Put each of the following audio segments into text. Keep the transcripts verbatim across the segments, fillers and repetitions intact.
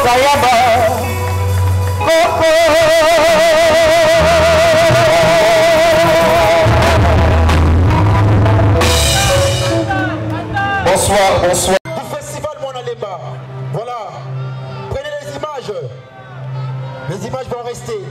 Bayaba Coco. Bonsoir, bonsoir. Du festival Monalemba. Voilà. Prenez les images. Les images vont rester.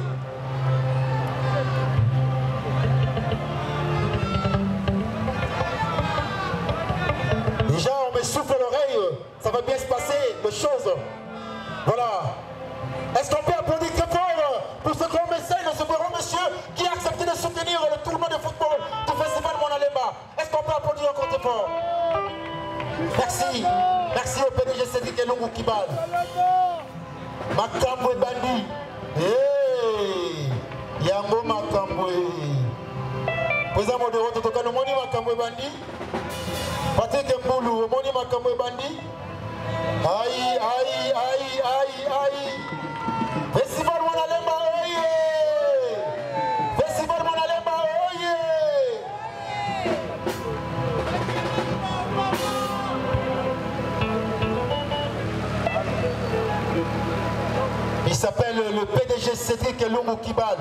Déjà, on me souffle l'oreille. Ça va bien se passer, les choses. Voilà. Est-ce qu'on peut applaudir très fort pour ce grand mécène, ce grand monsieur qui a accepté de soutenir le tournoi de football du festival Monalemba? Est-ce qu'on peut applaudir encore très fort? Merci. Merci au P D G Cédric Elungu Kibal. Makambwe Bandi. Hey. Yango Makambwe. Président Modero Totoka, nous moni Makambwe Bandi. Patrick Mboulou, moni Makambwe Bandi. Aïe, aïe, aïe, aïe, aïe. Festival Monalemba, oye. Festival Monalemba, oye. Il s'appelle le P D G Cédric Elungu Kibal.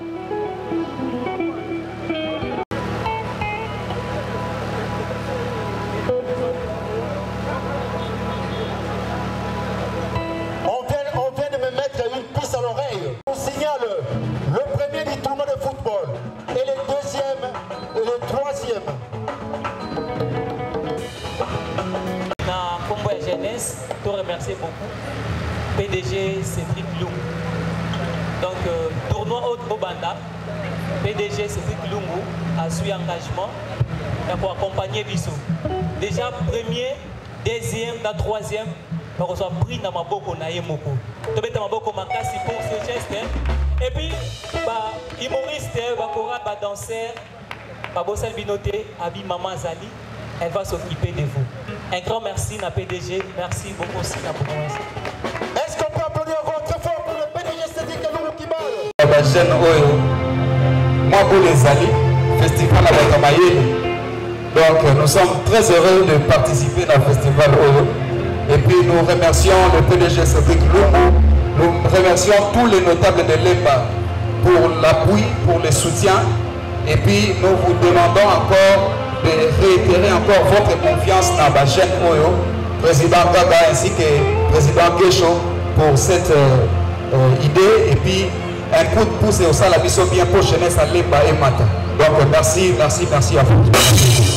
On vient, on vient de me mettre une puce à l'oreille. On signale le premier du tournoi de football et le deuxième et le troisième. Dans Combo et Jeunesse, je te remercie beaucoup. P D G Cédric Lungu. Donc, euh, tournoi au Banda, P D G Cédric Lungu a suivi engagement pour accompagner Bissou. Déjà, premier, deuxième, la troisième, on reçoit prix dans ma boko na yemoko. Tu mets dans ma boko makasi pour ce geste. Et puis, bah, humoriste, bah, chorale, bah, danseur, bah, Bossel Binoté, Abi Maman Zali, elle va s'occuper de vous. Un grand merci à P D G, merci beaucoup aussi à vous. Est-ce qu'on peut applaudir encore très fort pour le P D G Cédric Elungu Kibal? Moi pour les alliés, festival avec Amaïe. Donc nous sommes très heureux de participer dans le festival Oyo. Et puis nous remercions le P D G Cédric Lungu, nous remercions tous les notables de l'Emba pour l'appui, pour le soutien. Et puis nous vous demandons encore de réitérer encore votre confiance dans la chaîne Oyo, président Gaga ainsi que président Kesho pour cette euh, euh, idée. Et puis un coup de pouce et au salabiso bien pour jeunesse à l'Emba et Mata. Donc merci, merci, merci à vous.